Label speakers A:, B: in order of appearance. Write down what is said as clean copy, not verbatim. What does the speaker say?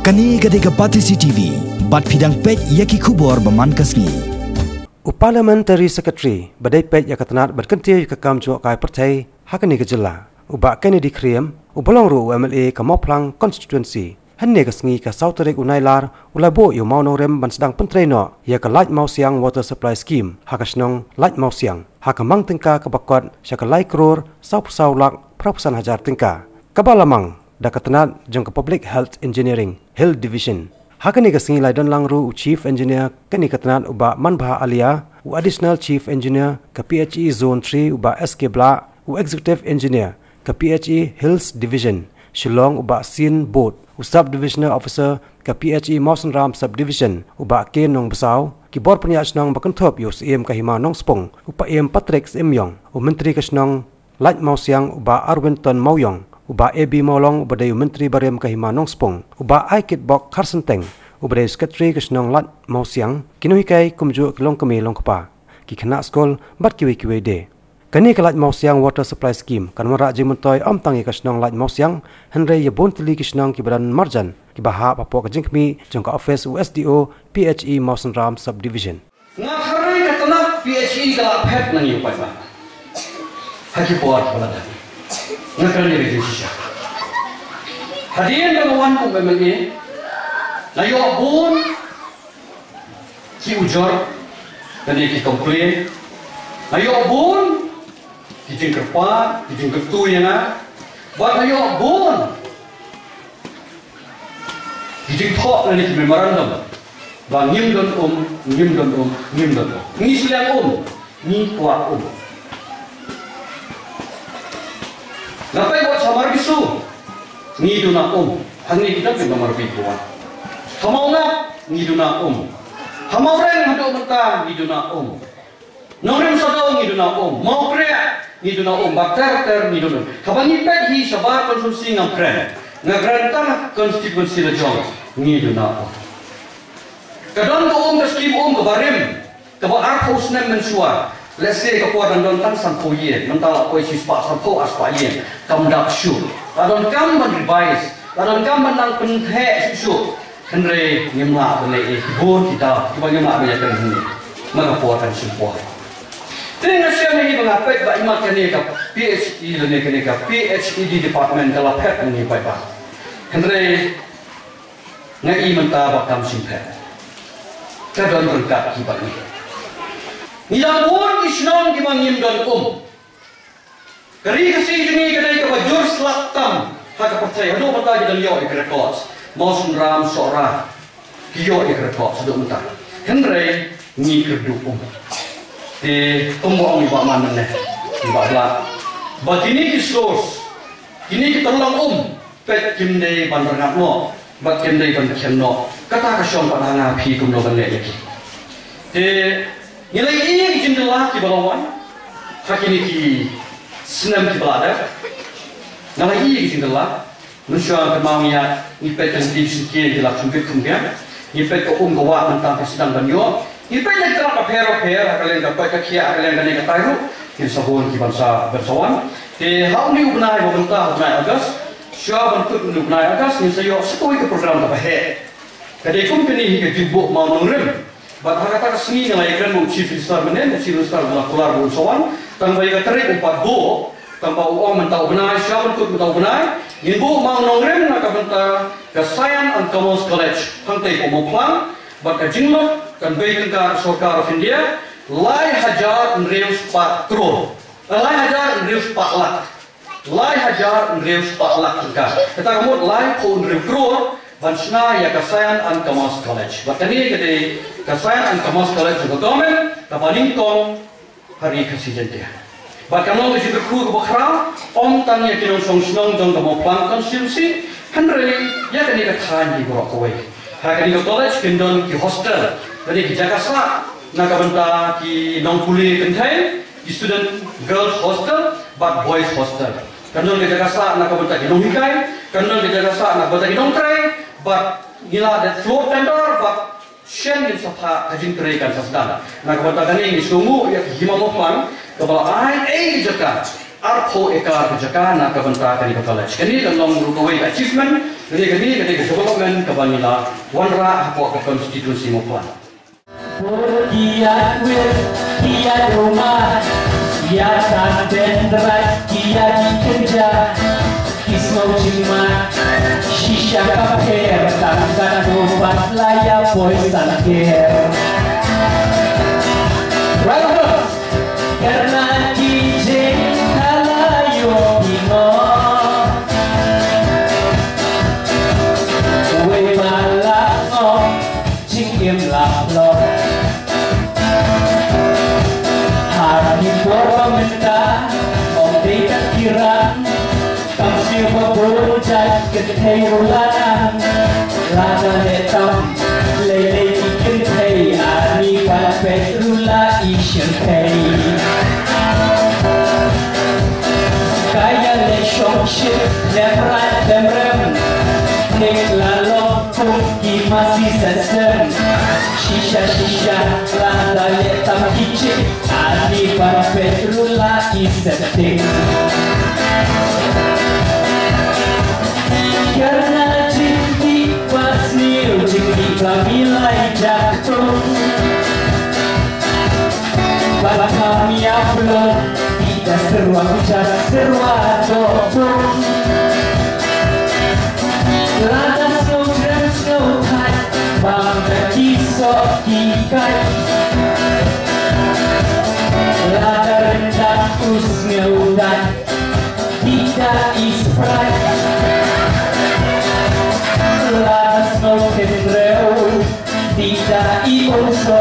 A: Kani gadega Batisi TV, bat pidang pej yaki kubor baman kasni.
B: Parliamentary Secretary badai pej yakatanat berkentir kakam juak kai partai hakani kejela. Uba Kennedy Kriam, ubalong ru MLA kamoplang constituency. Henne kasngi ka Sauterik unailar ulabo yu mau rem ban sedang pentreno ya ka light mau siang water supply scheme hakasnong light mau siang hakamang tingka kabakot syakalai kror sau lak prapusan hajar tingka kabalamang dakatanat jong ka public health engineering hill division hakani kasngi lai don langru chief engineer kani katanat uba manbha alia u additional chief engineer ka PHE zone 3 uba SK Bla u executive engineer ka PHE hills division Shillong uba Sin Boat Sub-Divisional Officer ke PHE Mawson Ram Subdivision uba Ken Nong Besau kibor penyas nong bakentop yus em kahima nong spong upa em Patrick Emyong Menteri Kesnong Laj Mau Siang uba Arwinton Mauyong uba AB Maulong uba dayu Menteri Barem kahima nong spong uba Aikit Bok Carson Teng uba dayu Sekretari Kesnong Laj Mau Siang kinuhikai kumju kelong kemi long kepa ki kena skol bat kiwi de Kani ke Laj Mau Siang Water Supply Scheme kan mara jing mentoy om tangi kasnong Laj Mau Siang henry ye bon tili kisnong ki badan marjan ki baha papo ka jingkmi jong ka office USDO PHE Mawson Ram Subdivision.
C: Ngakari ka tanap PHE ka phet nang yu pa. Haki buat wala tadi. Ngakari ni siya. Hadian ka wan ko MLA layo bon ki ujor kani ki complain layo bon kijing kerpa, kijing kertu yang buat ayo bon, kijing thok ni memorandum, bang nyim don, ni silang ni kuat Ngapai buat samar bisu, ni duna hangni kita pun nomor bibuan. Hamau ngap, ni duna hamau reng hadu mentah, ni duna Norem sadau ni duna mau prea ni duna bakter ni duna. Kabani pet hi sabar konsumsi ngampren. Ngagrantang konstitusi lejong ni duna Kadang ko skim kebarim keba arkhos nem mensua. Let's say kepuan don tan sampoye, mental koi sis pak sampo aspaye. Kam dak syu. Kadang kam men revise, kadang kam menang penthe susu. Henry nyemla bele bon kita nyemla bele ni. Maka puatan semua. Dengan siapa ini mengapa tak imat kini kap PhD lene kini kap PhD department dalam pet ini baik. Henry ngai mentah bakam simpet. Kadang berkat kibat ni. Nilang pun isnong kimangim dan Kari kasi ini kini kap jur selatan hak percaya. Hadu mentah kita lihat records. Mawson Ram Sora kiyo records sedang mentah. Henry ni kerdu di tumbuh iba mana nih, iba lah. Begini kisos, ini kita ulang pet kimdei bandar ngapno, bat kimdei bandar kemno. Kata kasyong pada ngapi kumno bandar lagi. Di nilai ini jendela kibalawan, hak ini ki senam kibalada. Nilai ini jendela, nusyang kemaunya, ipet yang disikir jelak sumpit kemudian, ipet ke gawat tentang kesidang banyo. Ipa yang telah kapero kalian dapat kakia kalian kalian katayu di sabun di bangsa bersawan. Di hal ini ubnai pemerintah ubnai agas, siapa bentuk ubnai agas ni saya sekoi ke program dapat. Kadai company hingga jibuk mau nurem. Bat kata seni nilai keren chief minister menen, chief minister melakukan bersawan. Tanpa ia terik 4 bo, tanpa uang mentau ubnai, siapa bentuk mentau ubnai. Jibuk mau nurem nak bentuk ke Science and Commerce College, hantai pemoplang. Baka jinglok kan bayi ka Sarkar of India lai hajar reus 4 crore lai hajar reus 4 lakh lai hajar reus 4 lakh ka kata kamu lai pun reus crore bansna ya ka Science and Commerce College batani kete ka Science and Commerce College ka government ka palingkong hari kasih dia baka mo si berku bakhra om tanya kinong songsnong dong ka mo plan constituency henry ya kani ka than di gorokwe Hakani ko college kindon ki hostel dari ki Jakarta nak benta ki nongpuli kentai ki student girls hostel but boys hostel kindon ki Jakarta nak benta ki nonghikai kindon ki Jakarta nak benta ki nongtrai but gila that floor tender but shen din sapha kajin kre kan sasdan nak benta kani ni sungu ya himamopang kebala ai jaka arpo ekar kejakana kabanta kani college kani long rukawai achievement kani development kabanila wanra hapo ke constituency mo plan
D: Kiat wir, kiat rumah, kiat dendrat, kiat kerja, kismau cima, shisha kaper, tangan obat layak poisan ker. Karena kijing halayo ino, we malango, cingim laplo. Hari pemerintah, tak kira, kamsi berbujat ketei ulanan, lana letam, lele ikan tei, ani kalpet rula ikan tei. Kaya relationship, lemrat lemrem, nek lalok puki masih sesem, shisha lana letam kicik. Ani kalpet rula ikan tei. Karena cinti pasti cinti pramilai jatuh. Bala kami belum tidak seruan bicara seruan topung. Lada snow jam snow kite, bangga kisok kikai. Lada rendah usngeudan, tidak isprat. Las no tendreu, tidak iuso